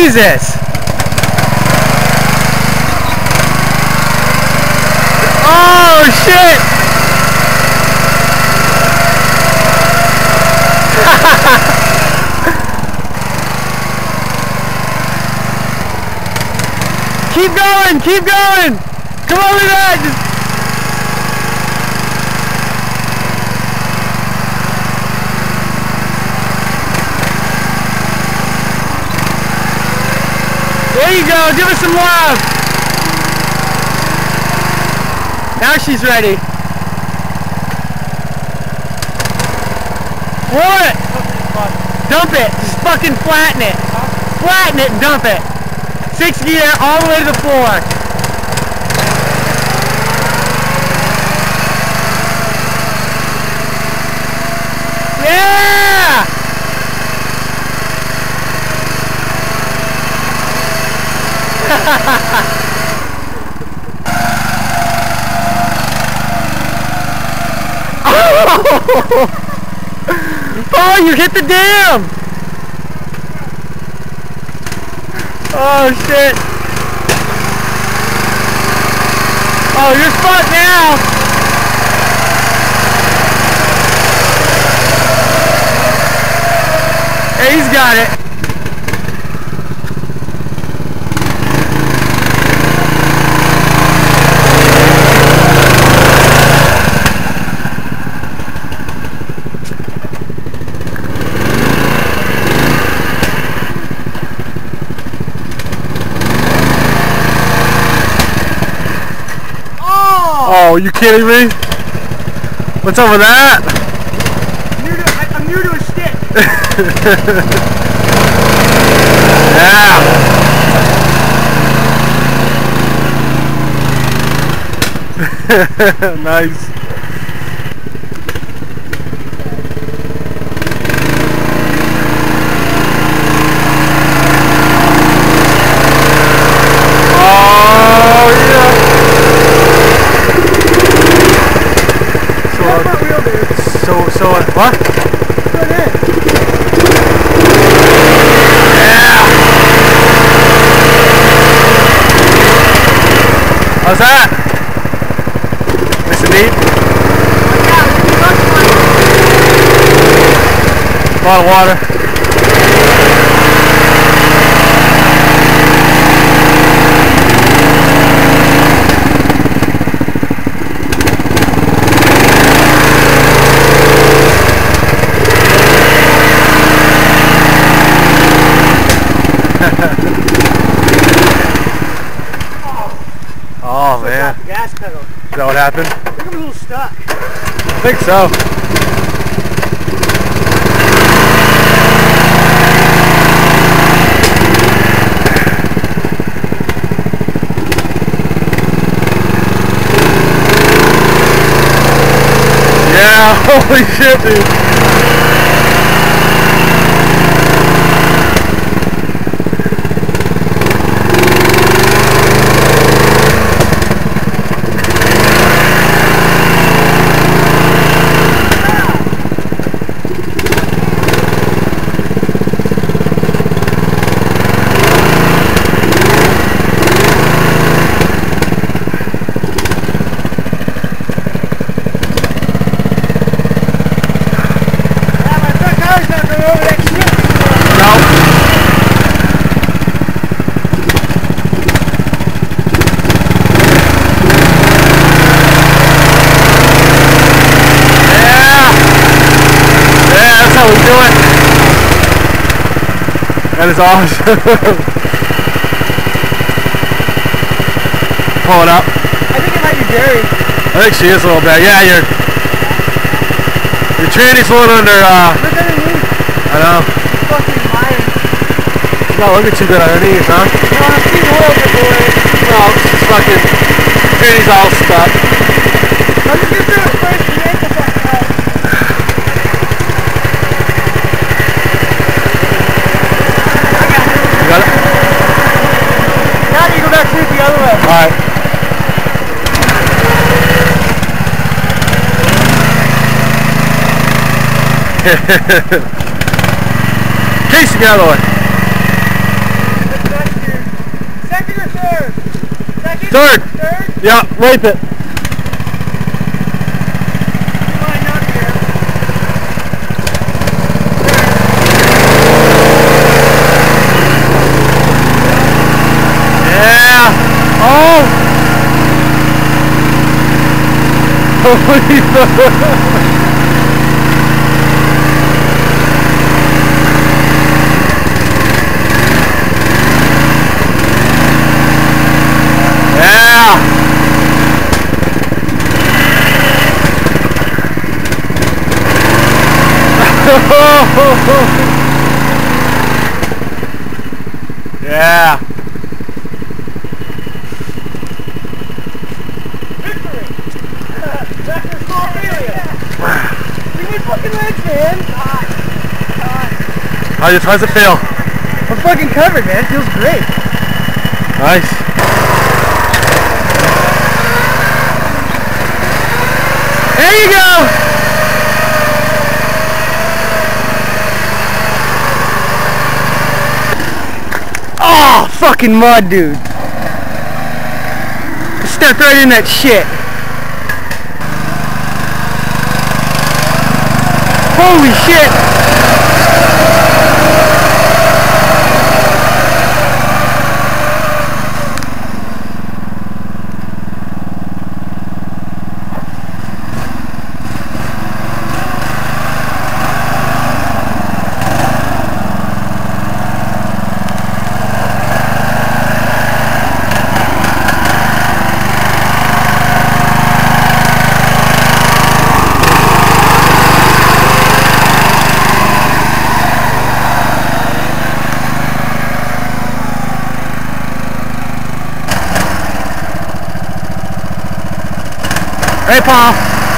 is this? Oh shit! Keep going, keep going! Come over there! There you go, give us some love! Now she's ready. Roll it! Dump it! Just fucking flatten it! Flatten it and dump it! 6 gear all the way to the floor. Yeah! Oh, you hit the dam! Oh shit! Oh, you're fucked now! Hey, he's got it! Oh, you kidding me? What's up with that? I'm new to a stick. Yeah. Nice. So what? Good in. Yeah! How's that? Nice and neat? A lot of water. Oh man. Gas pedal. Is that what happened? I think I'm a little stuck. I think so. Yeah, holy shit, dude. That is awesome. Pull it up. I think it might be Jerry. I think she is a little bit. Yeah, your tranny's a little under. Look underneath. I know. Fucking mine. She's not looking too good underneath, huh? No, I'm seeing oil before. No, she's fucking. Tranny's all stuck. Let's get through it first and yank the fuck out. Got it? Now you go back through the other way. Alright. Casey, get out of the way. Third. Third? Yeah, rape it. Line up here. Yeah. Oh. Holy fuck. Yeah. Victory! Back to small failure. Give me fucking legs, man. How's it feel? I'm fucking covered, man. It feels great. Nice. There you go! Oh, fucking mud, dude. Stepped right in that shit. Holy shit. Hey, Paul.